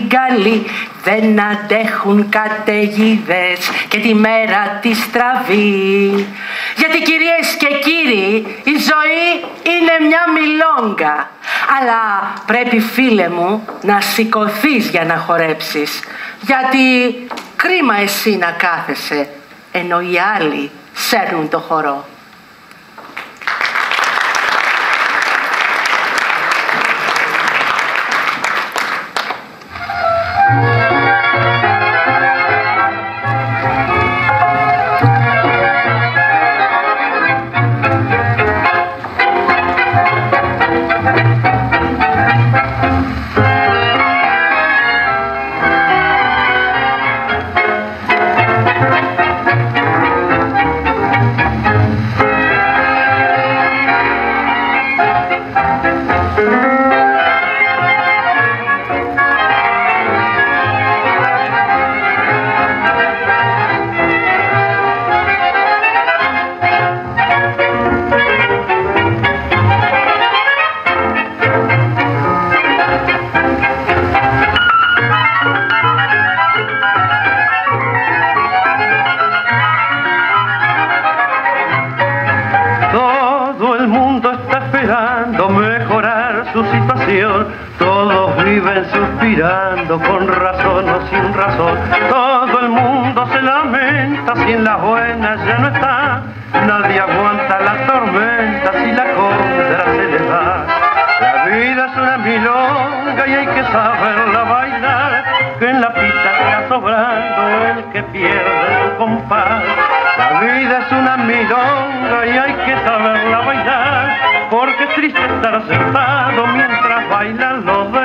Γάλλοι δεν αντέχουν καταιγίδες και τη μέρα τη στραβή. Γιατί κυρίες και κύριοι, η ζωή είναι μια μιλόγκα. Αλλά πρέπει, φίλε μου, να σηκωθείς για να χορέψεις. Γιατί κρίμα εσύ να κάθεσαι, ενώ οι άλλοι σέρνουν το χορό. Todos viven suspirando con razón o sin razón. Todo el mundo se lamenta si en las buenas ya no está. Nadie aguanta la tormenta si la contra se le va. La vida es una milonga y hay que saberla bailar, que en la pista está sobrando el que pierde su compás. La vida es una milonga y hay que saberla bailar, porque es triste estar sentado mientras bailan los dos.